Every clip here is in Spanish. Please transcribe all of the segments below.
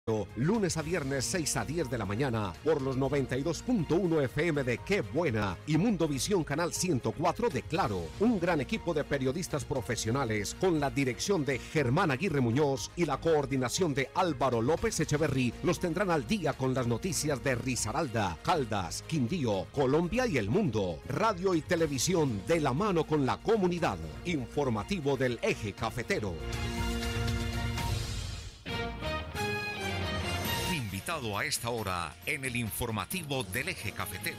Lunes a viernes 6 a 10 de la mañana por los 92.1 FM de Qué Buena y Mundovisión Canal 104 de Claro. Un gran equipo de periodistas profesionales con la dirección de Germán Aguirre Muñoz y la coordinación de Álvaro López Echeverry los tendrán al día con las noticias de Risaralda, Caldas, Quindío, Colombia y el mundo. Radio y televisión de la mano con la comunidad. Informativo del Eje Cafetero. Invitado a esta hora en el informativo del Eje Cafetero.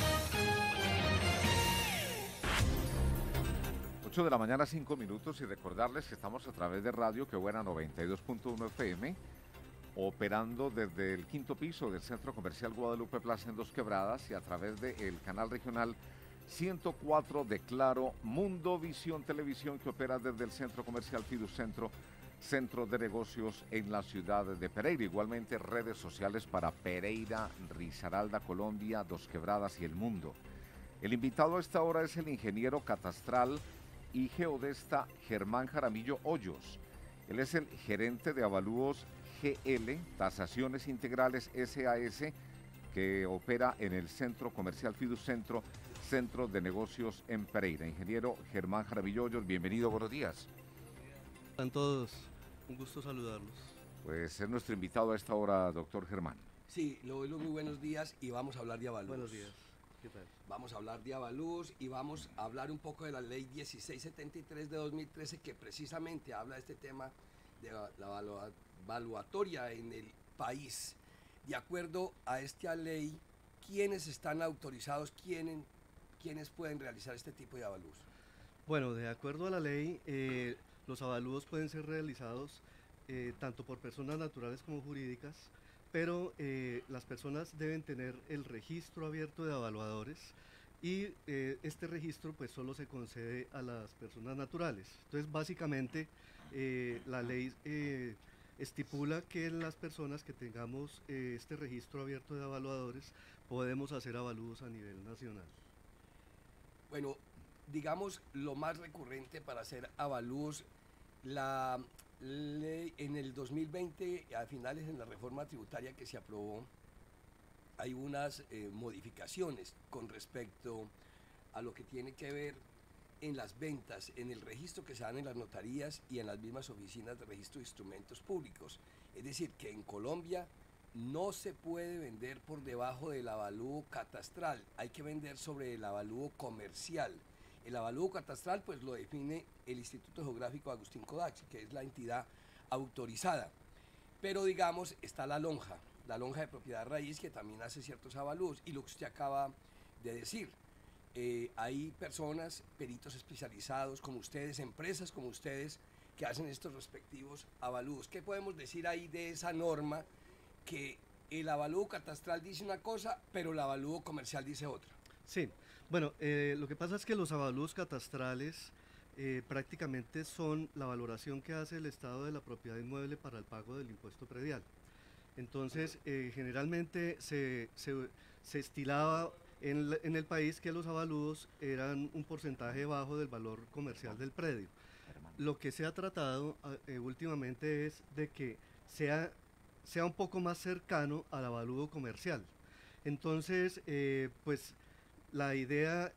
8 de la mañana, 5 minutos, y recordarles que estamos a través de Radio Qué Buena 92.1 FM, operando desde el quinto piso del Centro Comercial Guadalupe Plaza en Dos Quebradas y a través del canal regional 104 de Claro, Mundovisión Televisión, que opera desde el Centro Comercial Fiducentro, Centro de Negocios en la ciudad de Pereira. Igualmente redes sociales para Pereira, Risaralda, Colombia, Dos Quebradas y el mundo. El invitado a esta hora es el ingeniero catastral y geodesta Germán Jaramillo Hoyos. Él es el gerente de Avalúos GL, Tasaciones Integrales SAS, que opera en el Centro Comercial Fiducentro, Centro de Negocios en Pereira. Ingeniero Germán Jaramillo Hoyos, bienvenido, buenos días. Están todos, un gusto saludarlos. Pues es nuestro invitado a esta hora, doctor Germán. Sí, muy buenos días y vamos a hablar de Avalúos. Buenos días, ¿qué tal? Vamos a hablar de Avalúos y vamos a hablar un poco de la ley 1673 de 2013, que precisamente habla de este tema de la valuatoria en el país. De acuerdo a esta ley, ¿quiénes están autorizados, quiénes pueden realizar este tipo de avalúos? Bueno, de acuerdo a la ley, los avalúos pueden ser realizados tanto por personas naturales como jurídicas, pero las personas deben tener el registro abierto de avaluadores y este registro pues solo se concede a las personas naturales. Entonces básicamente la ley estipula que las personas que tengamos este registro abierto de avaluadores podemos hacer avalúos a nivel nacional. Bueno, digamos lo más recurrente para hacer avalúos, la ley en el 2020, a finales en la reforma tributaria que se aprobó, hay unas modificaciones con respecto a lo que tiene que ver en las ventas, en el registro que se dan en las notarías y en las mismas oficinas de registro de instrumentos públicos. Es decir, que en Colombia no se puede vender por debajo del avalúo catastral, hay que vender sobre el avalúo comercial. El avalúo catastral pues lo define el Instituto Geográfico Agustín Codax, que es la entidad autorizada. Pero digamos, está la lonja de propiedad raíz, que también hace ciertos avalúos, y lo que usted acaba de decir, hay personas, peritos especializados como ustedes, empresas como ustedes, que hacen estos respectivos avalúos. ¿Qué podemos decir ahí de esa norma, que el avalúo catastral dice una cosa, pero el avalúo comercial dice otra? Sí, bueno, lo que pasa es que los avalúos catastrales prácticamente son la valoración que hace el Estado de la propiedad inmueble para el pago del impuesto predial. Entonces, generalmente se estilaba en el país que los avalúos eran un porcentaje bajo del valor comercial del predio. Lo que se ha tratado últimamente es de que sea un poco más cercano al avalúo comercial. Entonces, pues la idea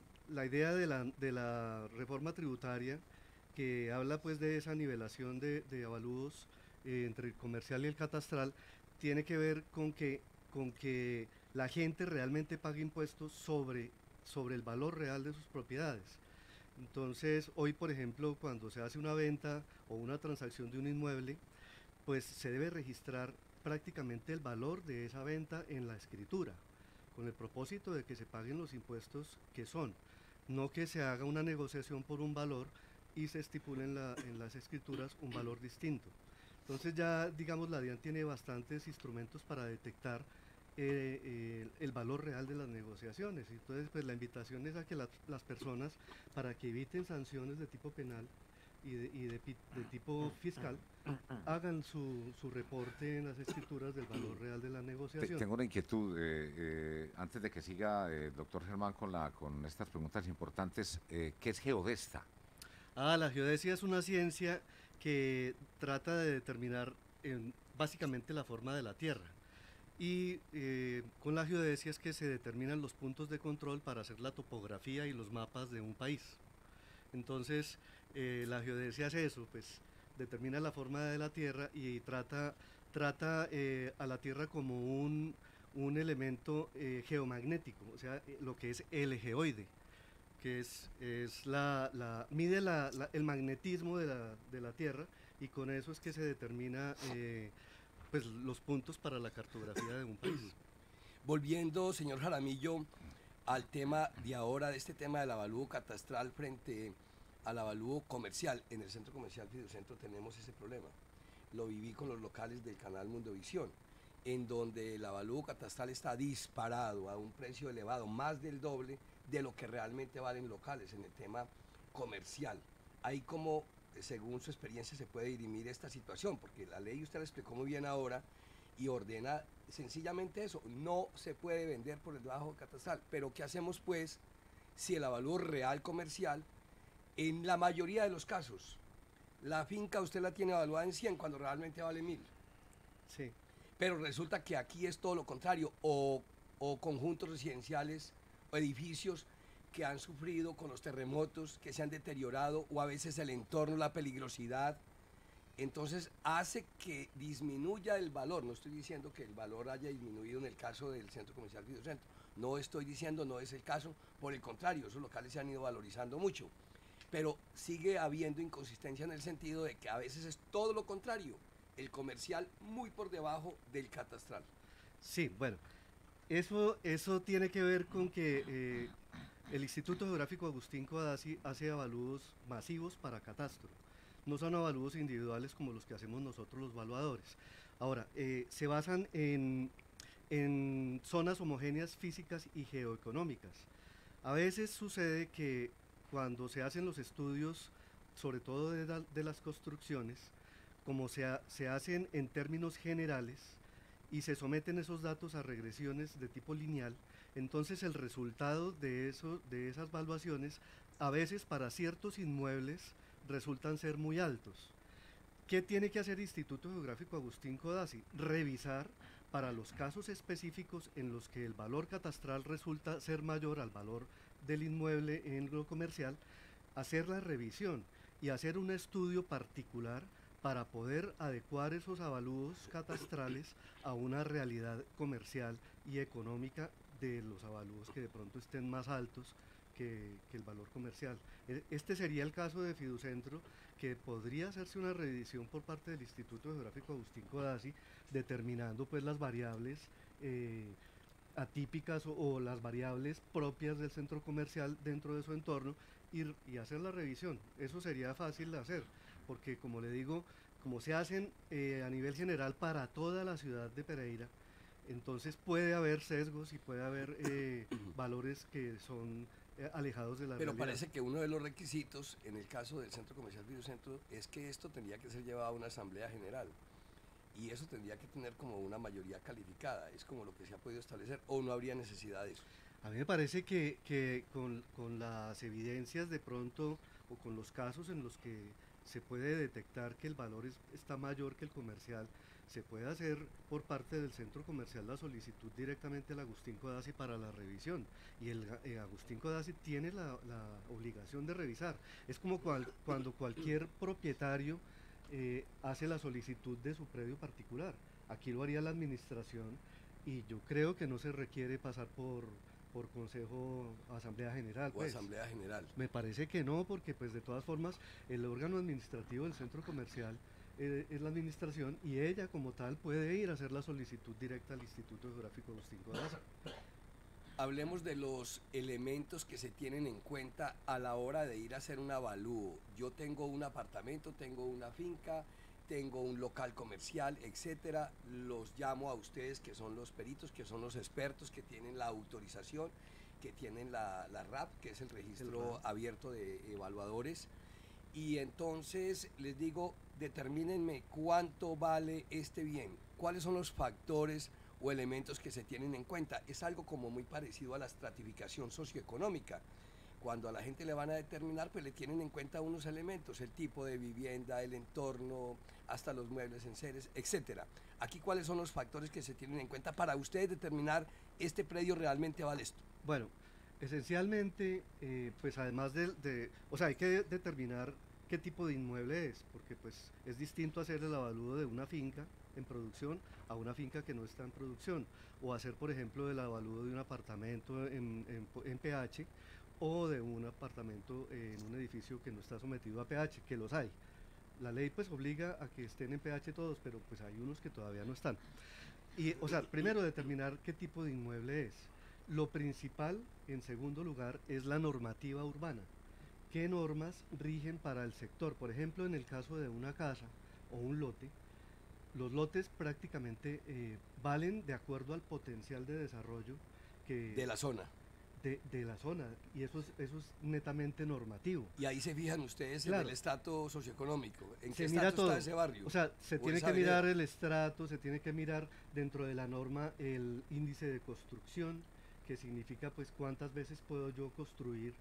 de la reforma tributaria, que habla pues de esa nivelación de avalúos entre el comercial y el catastral, tiene que ver con que la gente realmente pague impuestos sobre el valor real de sus propiedades. Entonces, hoy, por ejemplo, cuando se hace una venta o una transacción de un inmueble, pues se debe registrar prácticamente el valor de esa venta en la escritura, con el propósito de que se paguen los impuestos que son, no que se haga una negociación por un valor y se estipule en las escrituras un valor distinto. Entonces ya, digamos, la DIAN tiene bastantes instrumentos para detectar el valor real de las negociaciones. Entonces, pues la invitación es a que las personas, para que eviten sanciones de tipo penal y de tipo fiscal, hagan su reporte en las escrituras del valor real de la negociación. Tengo una inquietud, antes de que siga doctor Germán con estas preguntas importantes, ¿qué es geodesta? La geodesia es una ciencia que trata de determinar básicamente la forma de la tierra. Y con la geodesia es que se determinan los puntos de control para hacer la topografía y los mapas de un país. Entonces, la geodesia hace eso, pues determina la forma de la tierra y trata a la tierra como un elemento geomagnético, o sea, lo que es el geoide, que mide el magnetismo de la tierra, y con eso es que se determina pues los puntos para la cartografía de un país. Volviendo, señor Jaramillo, al tema de ahora, de este tema del avalúo catastral frente al avalúo comercial. En el centro comercial Fiducentro tenemos ese problema. Lo viví con los locales del canal Mundovisión, en donde el avalúo catastral está disparado a un precio elevado, más del doble de lo que realmente valen locales en el tema comercial. Ahí como, según su experiencia, se puede dirimir esta situación, porque la ley usted la explicó muy bien ahora y ordena sencillamente eso: no se puede vender por el debajo catastral. Pero ¿qué hacemos pues si el avalúo real comercial, en la mayoría de los casos, la finca usted la tiene evaluada en 100 cuando realmente vale 1000? Sí. Pero resulta que aquí es todo lo contrario, o conjuntos residenciales o edificios que han sufrido con los terremotos, que se han deteriorado, o a veces el entorno, la peligrosidad. Entonces hace que disminuya el valor. No estoy diciendo que el valor haya disminuido en el caso del centro comercial Fiducentro. No estoy diciendo, no es el caso. Por el contrario, esos locales se han ido valorizando mucho. Pero sigue habiendo inconsistencia en el sentido de que a veces es todo lo contrario. El comercial muy por debajo del catastral. Sí, bueno, eso tiene que ver con que el Instituto Geográfico Agustín Codazzi hace avalúos masivos para catastro. No son avalúos individuales como los que hacemos nosotros los evaluadores. Ahora, se basan en zonas homogéneas físicas y geoeconómicas. A veces sucede que cuando se hacen los estudios, sobre todo de las construcciones, como se hacen en términos generales y se someten esos datos a regresiones de tipo lineal, entonces el resultado de esas evaluaciones a veces para ciertos inmuebles resultan ser muy altos. ¿Qué tiene que hacer el Instituto Geográfico Agustín Codazzi? Revisar para los casos específicos en los que el valor catastral resulta ser mayor al valor del inmueble en lo comercial, hacer la revisión y hacer un estudio particular para poder adecuar esos avalúos catastrales a una realidad comercial y económica de los avalúos que de pronto estén más altos que el valor comercial. Este sería el caso de Fiducentro, que podría hacerse una revisión por parte del Instituto Geográfico Agustín Codazzi, determinando pues las variables atípicas o las variables propias del centro comercial dentro de su entorno y hacer la revisión. Eso sería fácil de hacer, porque como le digo, como se hacen a nivel general para toda la ciudad de Pereira, entonces puede haber sesgos y puede haber valores que son alejados de la realidad. Pero parece que uno de los requisitos en el caso del Centro Comercial Fiducentro es que esto tendría que ser llevado a una asamblea general y eso tendría que tener como una mayoría calificada. Es como lo que se ha podido establecer, o no habría necesidad de eso. A mí me parece que con las evidencias de pronto, o con los casos en los que se puede detectar que el valor está mayor que el comercial, se puede hacer por parte del centro comercial la solicitud directamente al Agustín Codazzi para la revisión, y el Agustín Codazzi tiene la obligación de revisar. Es como cuando cualquier propietario hace la solicitud de su predio particular. Aquí lo haría la administración, y yo creo que no se requiere pasar por consejo, asamblea general. O asamblea general. Me parece que no, porque pues de todas formas el órgano administrativo del centro comercial es la administración, y ella como tal puede ir a hacer la solicitud directa al Instituto Geográfico Agustín Codazzi. Hablemos de los elementos que se tienen en cuenta a la hora de ir a hacer un avalúo. Yo tengo un apartamento, tengo una finca, tengo un local comercial, etcétera. Los llamo a ustedes, que son los peritos, que son los expertos, que tienen la autorización, que tienen la RAP, que es el registro abierto de evaluadores. Y entonces les digo, determínenme cuánto vale este bien, cuáles son los factores o elementos que se tienen en cuenta. Es algo como muy parecido a la estratificación socioeconómica. Cuando a la gente le van a determinar, pues le tienen en cuenta unos elementos: el tipo de vivienda, el entorno, hasta los muebles en seres, etcétera. Aquí, ¿cuáles son los factores que se tienen en cuenta para ustedes determinar este predio realmente vale esto? Bueno, esencialmente, pues además o sea, hay que determinar qué tipo de inmueble es, porque pues es distinto hacer el avalúo de una finca en producción a una finca que no está en producción, o hacer, por ejemplo, el avalúo de un apartamento en PH, o de un apartamento en un edificio que no está sometido a PH, que los hay. La ley pues obliga a que estén en PH todos, pero pues hay unos que todavía no están. Y, o sea, primero determinar qué tipo de inmueble es. Lo principal, en segundo lugar, es la normativa urbana. ¿Qué normas rigen para el sector? Por ejemplo, en el caso de una casa o un lote, los lotes prácticamente valen de acuerdo al potencial de desarrollo de la zona. De la zona, y eso es netamente normativo. Y ahí se fijan ustedes claro. En el estrato socioeconómico, en se qué mira estrato todo. está ese barrio. O sea, se tiene que mirar el estrato, se tiene que mirar dentro de la norma el índice de construcción, que significa pues cuántas veces puedo yo construir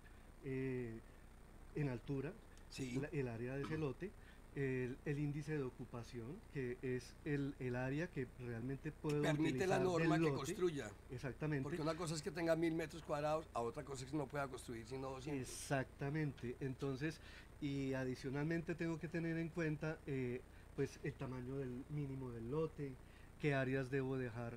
en altura, sí. el área de ese lote. El índice de ocupación, que es el área que realmente puedo permite la norma que construya. Exactamente. Porque una cosa es que tenga 1000 metros cuadrados, a otra cosa es que no pueda construir sino 200. Exactamente. Entonces, y adicionalmente tengo que tener en cuenta pues el tamaño del mínimo del lote, qué áreas debo dejar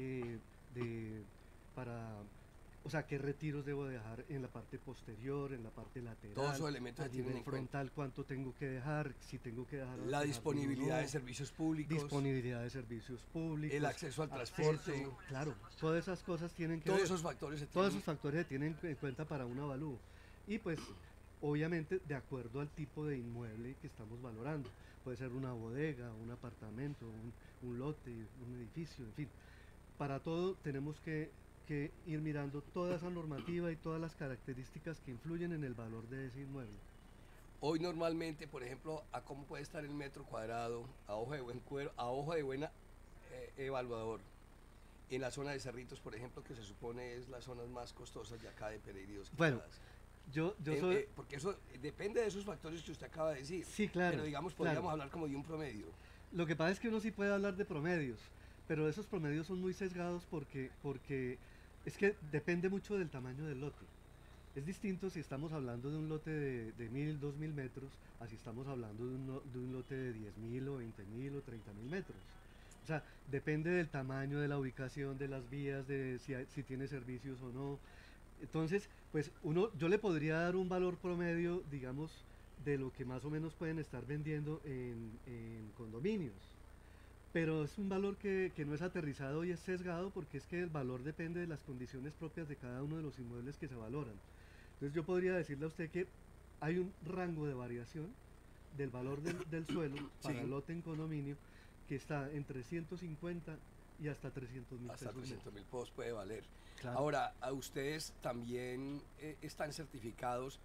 o sea, qué retiros debo dejar en la parte posterior, en la parte lateral. Todos esos elementos a nivel frontal, cuánto tengo que dejar, si tengo que dejar... La disponibilidad de servicios públicos. Disponibilidad de servicios públicos. El acceso al transporte. Claro, todas esas cosas tienen que ver. Todos esos factores se tienen en cuenta para un avalúo. Y pues, obviamente, de acuerdo al tipo de inmueble que estamos valorando. Puede ser una bodega, un apartamento, un lote, un edificio, en fin. Para todo tenemos que ir mirando toda esa normativa y todas las características que influyen en el valor de ese inmueble. Hoy normalmente, por ejemplo, a cómo puede estar el metro cuadrado, a ojo de buen cuero, a ojo de buena evaluador, en la zona de Cerritos, por ejemplo, que se supone es las zonas más costosas de acá de Pereiríos. Bueno, yo soy... porque eso depende de esos factores que usted acaba de decir. Sí, claro. Pero digamos, podríamos hablar como de un promedio. Lo que pasa es que uno sí puede hablar de promedios, pero esos promedios son muy sesgados porque es que depende mucho del tamaño del lote. Es distinto si estamos hablando de un lote de 1000, 2000 metros, a si estamos hablando de un lote de 10.000 o 20.000 o 30.000 metros. O sea, depende del tamaño, de la ubicación, de las vías, de si tiene servicios o no. Entonces, pues yo le podría dar un valor promedio, digamos, de lo que más o menos pueden estar vendiendo en condominios. Pero es un valor que no es aterrizado y es sesgado porque es que el valor depende de las condiciones propias de cada uno de los inmuebles que se valoran. Entonces yo podría decirle a usted que hay un rango de variación del valor del suelo para el lote en condominio que está entre 150 y hasta 300.000 pesos. Hasta 300.000 pesos puede valer. Claro. Ahora, a ustedes también están certificados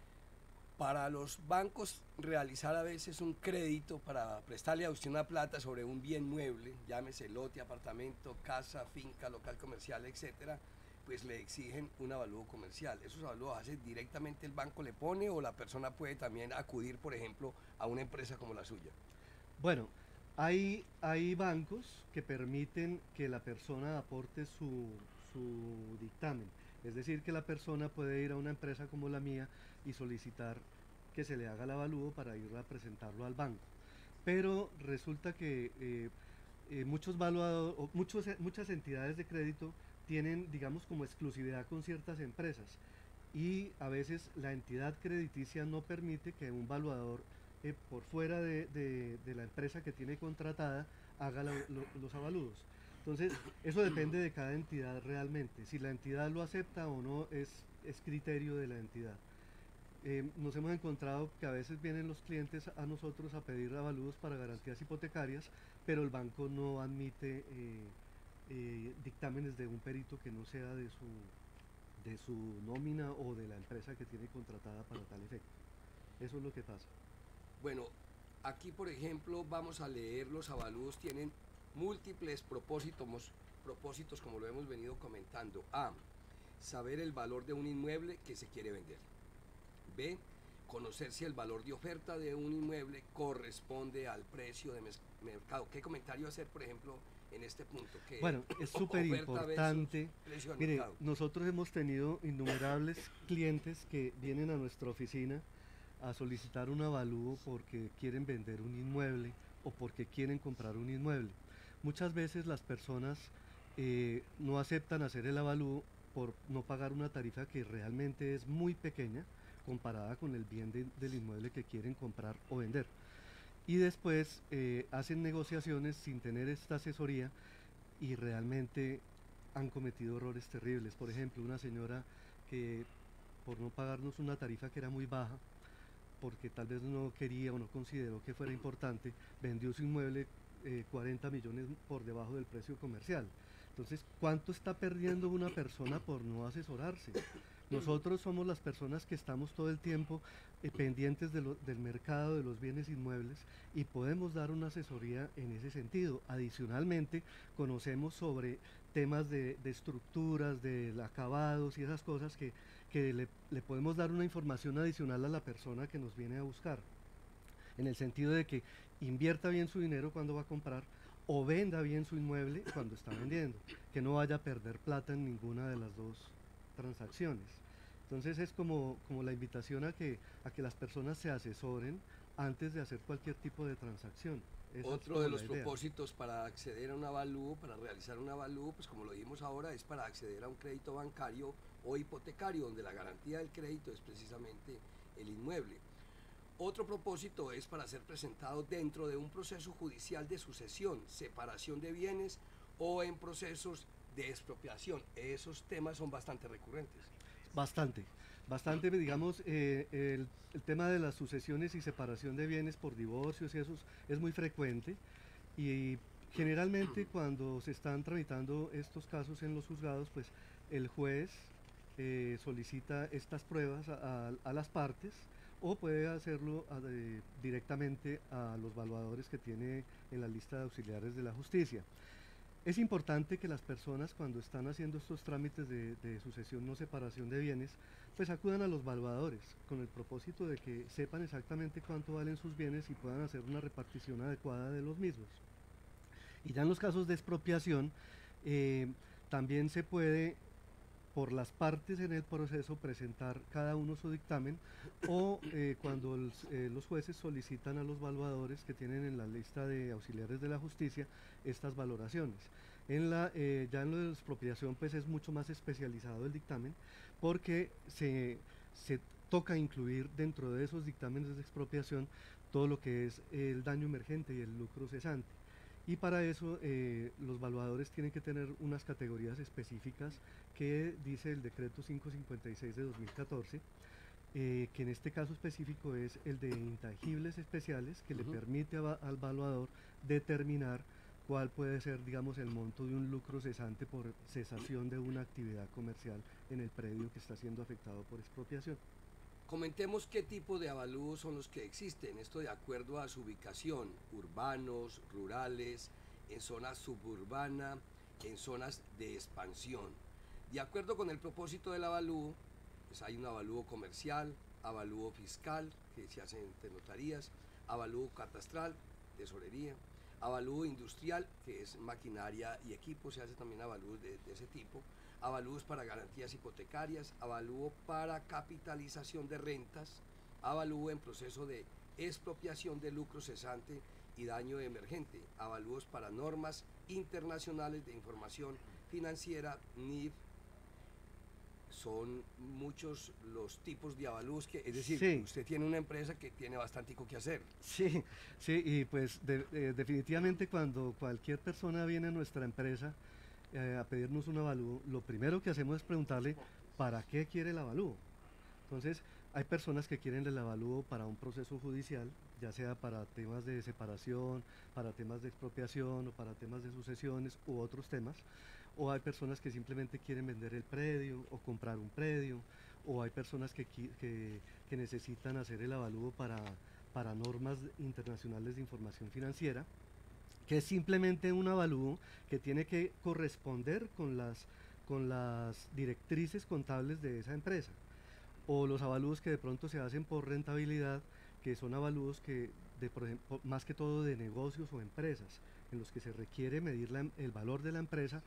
para los bancos realizar a veces un crédito para prestarle a usted una plata sobre un bien mueble, llámese lote, apartamento, casa, finca, local comercial, etcétera, pues le exigen un avalúo comercial. ¿Esos avalúos hace directamente el banco le pone o la persona puede también acudir, por ejemplo, a una empresa como la suya? Bueno, hay bancos que permiten que la persona aporte su dictamen. Es decir, que la persona puede ir a una empresa como la mía y solicitar que se le haga el avalúo para ir a presentarlo al banco. Pero resulta que muchas entidades de crédito tienen, digamos, como exclusividad con ciertas empresas y a veces la entidad crediticia no permite que un valuador por fuera de la empresa que tiene contratada haga los avalúos. Entonces, eso depende de cada entidad realmente. Si la entidad lo acepta o no es criterio de la entidad. Nos hemos encontrado que a veces vienen los clientes a nosotros a pedir avalúos para garantías hipotecarias, pero el banco no admite dictámenes de un perito que no sea de su nómina o de la empresa que tiene contratada para tal efecto. Eso es lo que pasa. Bueno, aquí por ejemplo vamos a leer los avalúos, tienen múltiples propósitos como lo hemos venido comentando. A, saber el valor de un inmueble que se quiere vender. B, conocer si el valor de oferta de un inmueble corresponde al precio de mercado. ¿Qué comentario hacer, por ejemplo, en este punto? Que bueno, es súper importante. Mire, nosotros hemos tenido innumerables clientes que vienen a nuestra oficina a solicitar un avalúo porque quieren vender un inmueble o porque quieren comprar un inmueble. Muchas veces las personas no aceptan hacer el avalúo por no pagar una tarifa que realmente es muy pequeña comparada con el bien del inmueble que quieren comprar o vender. Y después hacen negociaciones sin tener esta asesoría y realmente han cometido errores terribles. Por ejemplo, una señora que por no pagarnos una tarifa que era muy baja, porque tal vez no quería o no consideró que fuera importante, vendió su inmueble 40 millones por debajo del precio comercial. Entonces, ¿cuánto está perdiendo una persona por no asesorarse? Nosotros somos las personas que estamos todo el tiempo pendientes del mercado de los bienes inmuebles y podemos dar una asesoría en ese sentido. Adicionalmente, conocemos sobre temas de estructuras, de acabados y esas cosas que le podemos dar una información adicional a la persona que nos viene a buscar, en el sentido de que invierta bien su dinero cuando va a comprar o venda bien su inmueble cuando está vendiendo, que no vaya a perder plata en ninguna de las dos transacciones. Entonces es como la invitación a que las personas se asesoren antes de hacer cualquier tipo de transacción. Otro de los propósitos para acceder a un avalúo, para realizar un avalúo, pues como lo dijimos ahora, es para acceder a un crédito bancario o hipotecario, donde la garantía del crédito es precisamente el inmueble. Otro propósito es para ser presentado dentro de un proceso judicial de sucesión, separación de bienes o en procesos de expropiación. Esos temas son bastante recurrentes. Bastante, digamos, el tema de las sucesiones y separación de bienes por divorcios y eso es muy frecuente y generalmente cuando se están tramitando estos casos en los juzgados, pues el juez solicita estas pruebas a las partes o puede hacerlo directamente a los valuadores que tiene en la lista de auxiliares de la justicia. Es importante que las personas cuando están haciendo estos trámites de sucesión o separación de bienes, pues acudan a los valuadores con el propósito de que sepan exactamente cuánto valen sus bienes y puedan hacer una repartición adecuada de los mismos. Y ya en los casos de expropiación, también se puede por las partes en el proceso presentar cada uno su dictamen o cuando los jueces solicitan a los valuadores que tienen en la lista de auxiliares de la justicia estas valoraciones. Ya en lo de la expropiación pues es mucho más especializado el dictamen porque se toca incluir dentro de esos dictámenes de expropiación todo lo que es el daño emergente y el lucro cesante. Y para eso los valuadores tienen que tener unas categorías específicas que dice el decreto 556 de 2014, que en este caso específico es el de intangibles especiales, que le permite al valuador determinar cuál puede ser, digamos, el monto de un lucro cesante por cesación de una actividad comercial en el predio que está siendo afectado por expropiación. Comentemos qué tipo de avalúos son los que existen, esto de acuerdo a su ubicación, urbanos, rurales, en zonas suburbanas, en zonas de expansión. De acuerdo con el propósito del avalúo, pues hay un avalúo comercial, avalúo fiscal, que se hace entre notarías, avalúo catastral, tesorería, avalúo industrial, que es maquinaria y equipo, se hace también avalúos de ese tipo, avalúos para garantías hipotecarias, avalúo para capitalización de rentas, avalúo en proceso de expropiación de lucro cesante y daño emergente, avalúos para normas internacionales de información financiera, NIF. Son muchos los tipos de avalúos que, es decir, sí. Usted tiene una empresa que tiene bastante que hacer. Sí, y pues definitivamente cuando cualquier persona viene a nuestra empresa a pedirnos un avalúo, lo primero que hacemos es preguntarle ¿para qué quiere el avalúo? Entonces, hay personas que quieren el avalúo para un proceso judicial, ya sea para temas de separación, para temas de expropiación o para temas de sucesiones u otros temas, o hay personas que simplemente quieren vender el predio o comprar un predio, o hay personas que necesitan hacer el avalúo para normas internacionales de información financiera, que es simplemente un avalúo que tiene que corresponder con las directrices contables de esa empresa. o los avalúos que de pronto se hacen por rentabilidad, que son avalúos que, por ejemplo, más que todo de negocios o empresas, en los que se requiere medir el valor de la empresa,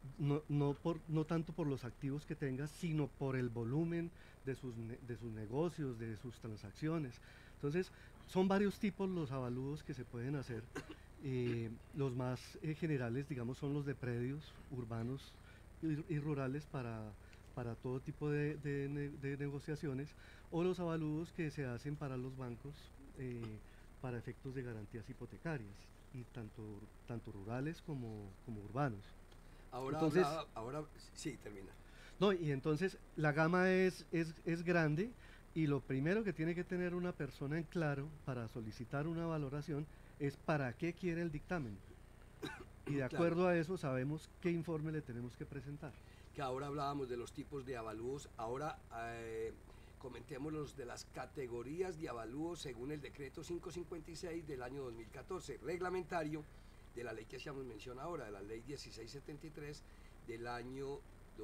no tanto por los activos que tenga, sino por el volumen de sus negocios, de sus transacciones. Entonces, son varios tipos los avalúos que se pueden hacer. Los más generales, digamos, son los de predios urbanos y rurales para todo tipo de negociaciones, o los avalúos que se hacen para los bancos para efectos de garantías hipotecarias, y tanto rurales como urbanos. Ahora sí, termina. No, y entonces la gama es grande, y lo primero que tiene que tener una persona en claro para solicitar una valoración es para qué quiere el dictamen. Y de acuerdo a eso sabemos qué informe le tenemos que presentar. Que ahora hablábamos de los tipos de avalúos, ahora comentemos los de las categorías de avalúos según el decreto 556 del año 2014, reglamentario de la ley que hacíamos mención ahora, de la ley 1673 del año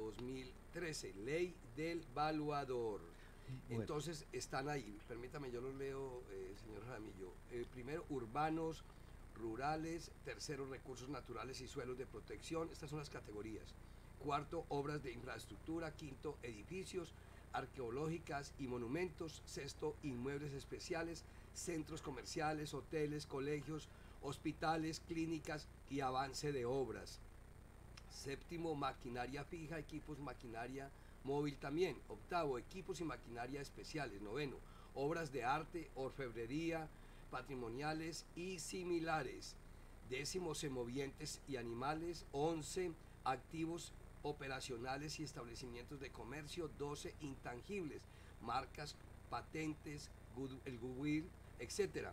2013, ley del valuador. Bueno. Entonces están ahí, permítame, yo los leo, señor Jaramillo. Primero, urbanos, rurales. Tercero, recursos naturales y suelos de protección. Estas son las categorías. Cuarto, obras de infraestructura. Quinto, edificios, arqueológicas y monumentos. Sexto, inmuebles especiales, centros comerciales, hoteles, colegios, hospitales, clínicas y avance de obras. Séptimo, maquinaria fija, equipos, maquinaria móvil también. Octavo, equipos y maquinaria especiales. Noveno, obras de arte, orfebrería, patrimoniales y similares. Décimo, semovientes y animales. 11, activos operacionales y establecimientos de comercio. 12, intangibles, marcas, patentes, el goodwill, etc.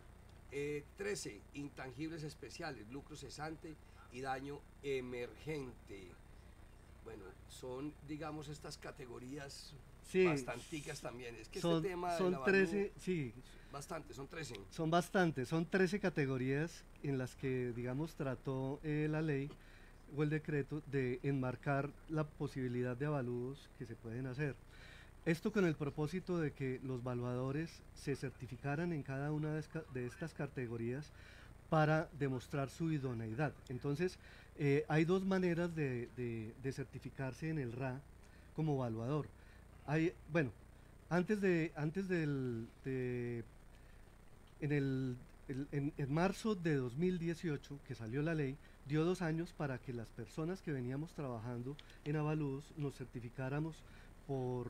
13, intangibles especiales, lucro cesante y daño emergente. Bueno, son, digamos, estas categorías bastanticas también. Es que este tema son 13, sí. Bastante, son 13. Son bastantes, son 13 categorías en las que, digamos, trató la ley o el decreto de enmarcar la posibilidad de avalúos que se pueden hacer. Esto con el propósito de que los valuadores se certificaran en cada una de estas categorías para demostrar su idoneidad. Entonces, hay dos maneras de certificarse en el RA como evaluador. En marzo de 2018, que salió la ley, dio 2 años para que las personas que veníamos trabajando en avalúos nos certificáramos por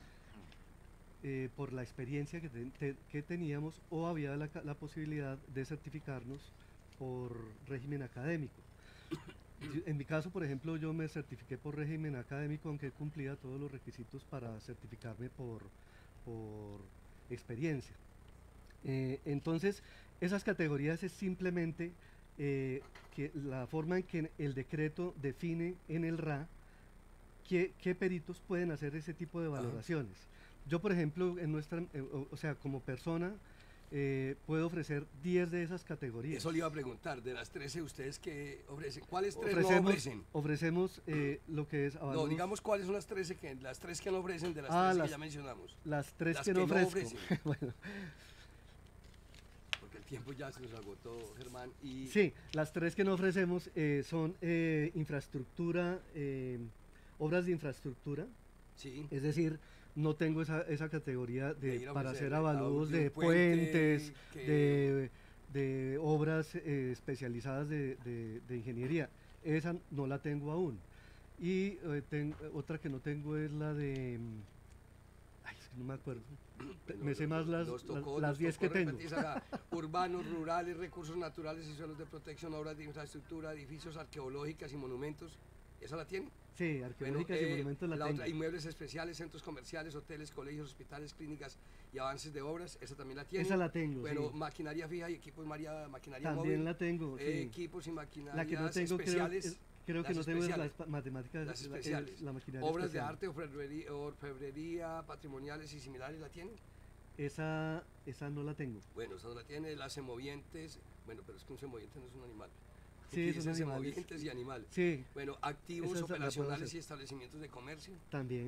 la experiencia que teníamos, o había la posibilidad de certificarnos por régimen académico. En mi caso, por ejemplo, yo me certifiqué por régimen académico, aunque cumplía todos los requisitos para certificarme por experiencia. Entonces, esas categorías es simplemente que la forma en que el decreto define en el RA qué peritos pueden hacer ese tipo de valoraciones. Yo, por ejemplo, como persona, puedo ofrecer 10 de esas categorías. Eso le iba a preguntar, de las 13, ¿ustedes qué ofrecen? ¿Cuáles 3 no ofrecen? Ofrecemos lo que es avalúos. No, digamos cuáles son las 13 las 3 que no ofrecen de las 13 que ya mencionamos. Las 3 que no ofrecen. Bueno. Porque el tiempo ya se nos agotó, Germán. Sí, las 3 que no ofrecemos son infraestructura, obras de infraestructura. Sí. Es decir, no tengo esa categoría para hacer avalúos de puentes, de obras especializadas de ingeniería. Esa no la tengo aún. Y otra que no tengo es la de... es que no me acuerdo. Me sé más las 10 que tengo. Urbanos, rurales, recursos naturales y suelos de protección, obras de infraestructura, edificios arqueológicas y monumentos. ¿Esa la tiene? Sí, arqueológicas y monumentos la tengo. Otra, inmuebles especiales, centros comerciales, hoteles, colegios, hospitales, clínicas y avances de obras, esa también la tiene. Esa la tengo, Bueno, sí. Maquinaria fija y equipos, maquinaria también móvil. También la tengo, sí. Equipos y maquinarias la que no tengo, especiales. Creo que no tengo las matemáticas, las especiales. La maquinaria obras especial. de arte, orfebrería, patrimoniales y similares, ¿la tienen? Esa no la tengo. Bueno, esa no la tiene. Las semovientes, bueno, pero es que un semoviente no es un animal. Sí, son semovientes y animales. Sí. Bueno, activos operacionales y establecimientos de comercio. También.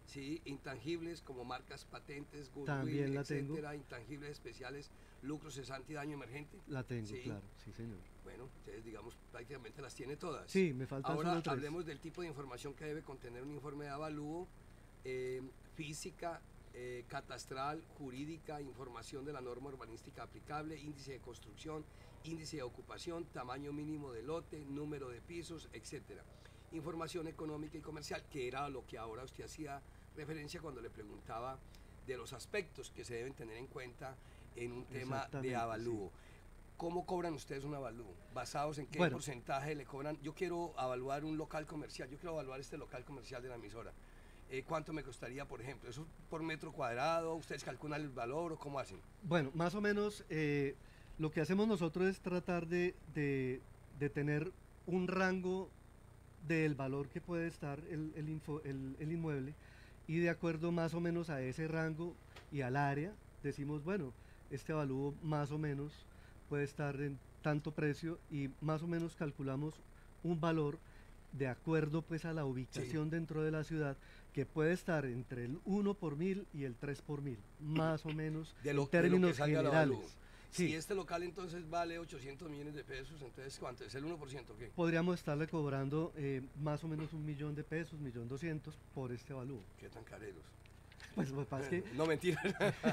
Sí, intangibles como marcas, patentes, También goodwill, la tengo. etcétera, intangibles especiales, lucro cesante y daño emergente. La tengo, Sí. claro, sí señor. Bueno, ustedes digamos prácticamente las tiene todas. Sí, me faltan Ahora solo 3. hablemos del tipo de información que debe contener un informe de avalúo, física, catastral, jurídica, información de la norma urbanística aplicable, índice de construcción, índice de ocupación, tamaño mínimo de lote, número de pisos, etcétera. Información económica y comercial, que era lo que ahora usted hacía referencia cuando le preguntaba de los aspectos que se deben tener en cuenta en un tema de avalúo. Sí. ¿Cómo cobran ustedes un avalúo? ¿Basados en qué porcentaje le cobran? Yo quiero evaluar un local comercial, yo quiero evaluar este local comercial de la emisora. ¿Cuánto me costaría, por ejemplo? ¿Eso por metro cuadrado? ¿Ustedes calculan el valor o cómo hacen? Bueno, más o menos lo que hacemos nosotros es tratar de tener un rango del valor que puede estar el inmueble, y de acuerdo más o menos a ese rango y al área, decimos, bueno, este avalúo más o menos puede estar en tanto precio, y más o menos calculamos un valor de acuerdo pues a la ubicación dentro de la ciudad, que puede estar entre el 1 por 1000 y el 3 por 1000, más o menos en términos generales. Sí. Si este local entonces vale 800 millones de pesos, entonces ¿cuánto? ¿Es el 1% o qué? Podríamos estarle cobrando más o menos 1 millón de pesos, 1.200.000 por este avalúo. ¿Qué tan careros? Pues lo que pasa es que... No, mentira.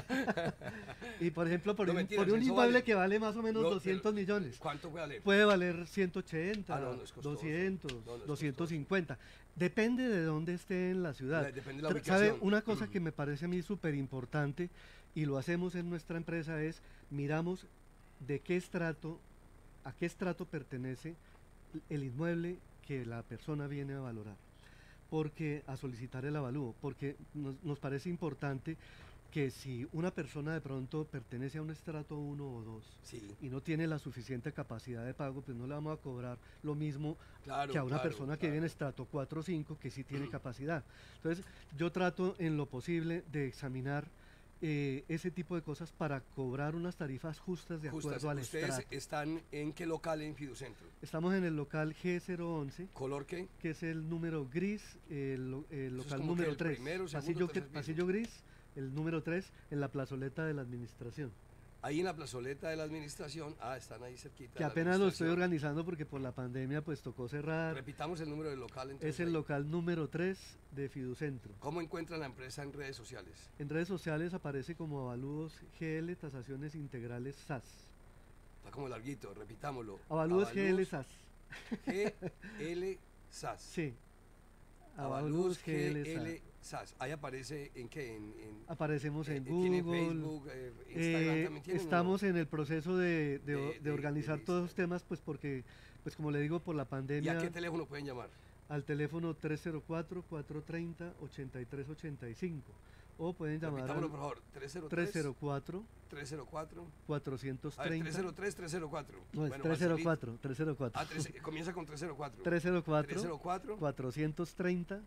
Y por ejemplo, por un inmueble que vale más o menos 200 millones. ¿Cuánto puede valer? Puede valer 180, no es 200, 250. Depende de dónde esté en la ciudad. Depende de la ubicación. ¿Sabe? Una cosa que me parece a mí súper importante, y lo hacemos en nuestra empresa, es miramos de qué estrato, a qué estrato pertenece el inmueble que la persona viene a valorar, porque a solicitar el avalúo, porque nos parece importante que si una persona de pronto pertenece a un estrato 1 o 2 y no tiene la suficiente capacidad de pago, pues no le vamos a cobrar lo mismo que a una persona que viene en estrato 4 o 5 que sí tiene capacidad. Entonces yo trato en lo posible de examinar ese tipo de cosas para cobrar unas tarifas justas de acuerdo al estrato. ¿Ustedes están en qué local en Fiducentro? Estamos en el local G011. ¿Color qué? Que es el número gris, el local número 3. Pasillo gris, el número 3, en la plazoleta de la administración. Ahí en la plazoleta de la administración, están ahí cerquita. Que apenas lo estoy organizando porque por la pandemia pues tocó cerrar. Repitamos el número del local entonces. Es el local número 3 de Fiducentro. ¿Cómo encuentran la empresa en redes sociales? En redes sociales aparece como Avalúos GL Tasaciones Integrales SAS. Está como larguito, repitámoslo. Avalúos GL SAS. GL SAS. Sí. Avalúos GL SAS. Ahí aparece en qué? Aparecemos en Google, Google, Facebook, Instagram también tienen. Estamos en el proceso de organizar todos los temas, pues porque, pues como le digo, por la pandemia. ¿Y a qué teléfono pueden llamar? Al teléfono 304-430-8385. O pueden llamar Repitámoslo, por favor. 304 430. A ver, 303-304. No, es 304. Comienza con 304. 304 430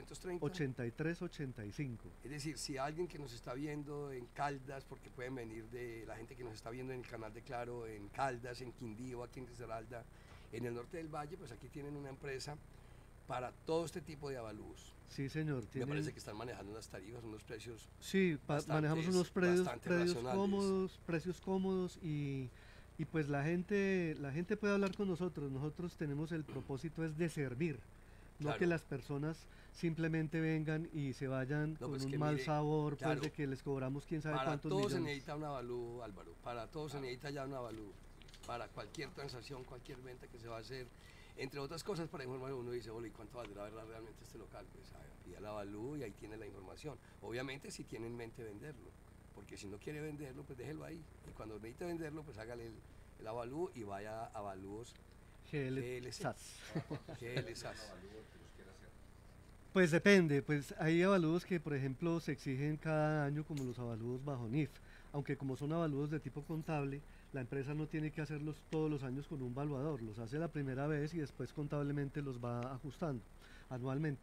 8385. Es decir, si alguien que nos está viendo en Caldas, porque pueden venir de la gente que nos está viendo en el canal de Claro, en Caldas, en Quindío, aquí en Risaralda, en el norte del valle, pues aquí tienen una empresa para todo este tipo de avalúos. Sí, señor. Me parece que están manejando unas tarifas, unos precios. Sí, manejamos unos precios cómodos y pues la gente puede hablar con nosotros. Nosotros tenemos el propósito es de servir, no que las personas simplemente vengan y se vayan con un mal sabor, pues de que les cobramos quién sabe cuántos millones. Para todo se necesita un avalúo, Álvaro. Para todo se necesita ya un avalúo. Para cualquier transacción, cualquier venta que se va a hacer. Entre otras cosas, para informar, uno dice, ¿y cuánto valdrá realmente este local? Pues pida el avalúo y ahí tiene la información. Obviamente si tiene en mente venderlo, porque si no quiere venderlo, pues déjelo ahí. Y cuando necesite venderlo, pues hágale el avalúo y vaya a avalúos GL SAS. GL SAS. Pues depende, pues hay avalúos que por ejemplo se exigen cada año, como los avalúos bajo NIF, aunque como son avalúos de tipo contable, la empresa no tiene que hacerlos todos los años con un valuador, los hace la primera vez y después contablemente los va ajustando anualmente.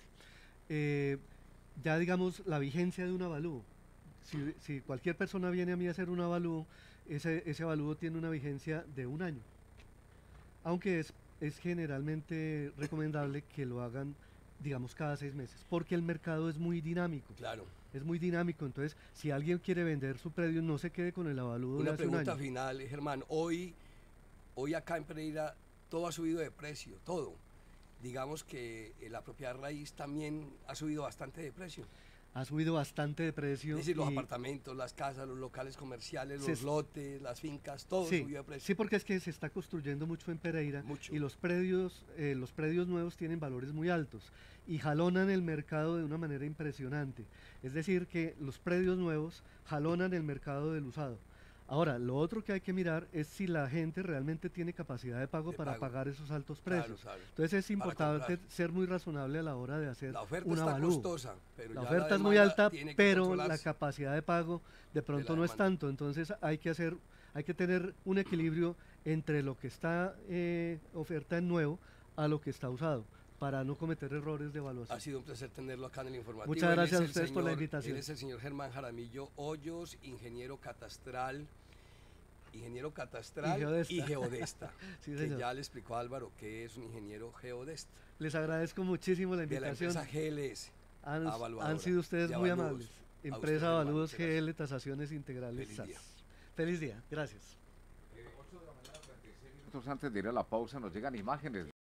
Ya digamos la vigencia de un avalúo, si cualquier persona viene a mí a hacer un avalúo, ese avalúo tiene una vigencia de 1 año, aunque es generalmente recomendable que lo hagan digamos, cada 6 meses, porque el mercado es muy dinámico. Claro. Es muy dinámico, entonces si alguien quiere vender su predio, no se quede con el avalúo de Una hace un pregunta año. final, Germán. Hoy acá en Pereira todo ha subido de precio, todo. Digamos que la propiedad raíz también ha subido bastante de precio. Ha subido bastante de precio. Es decir, los y- apartamentos, las casas, los locales comerciales, Se los es- lotes, las fincas, todo Sí, subió de precio. sí, porque es que se está construyendo mucho en Pereira Mucho. y los predios nuevos tienen valores muy altos y jalonan el mercado de una manera impresionante. Es decir, que los predios nuevos jalonan el mercado del usado. Ahora, lo otro que hay que mirar es si la gente realmente tiene capacidad de pago De para pago. pagar esos altos Claro, precios. claro. Entonces es Para importante comprar. ser muy razonable a la hora de hacer La oferta un está avalúo. costosa, pero La ya oferta es muy demanda alta, tiene que pero la controlarse. capacidad de pago de pronto la no es demanda. tanto. Entonces hay que tener un equilibrio entre lo que está oferta en nuevo a lo que está usado, para no cometer errores de evaluación. Ha sido un placer tenerlo acá en el informativo. Muchas Él es gracias a el ustedes por la señor- invitación. Él es el señor Germán Jaramillo Hoyos, ingeniero catastral y geodesta. geodesta. Sí, que señor. ya le explicó a Álvaro que es un ingeniero geodesta Les agradezco muchísimo la de la invitación. empresa GLS. Han sido ustedes de muy avalúos. amables. A usted, Empresa Germán, Avalúos muchas gracias. GL Tasaciones Integrales Feliz SAS. día. Feliz día, gracias. 8 de la mañana, 36 minutos antes de ir a la pausa, nos llegan imágenes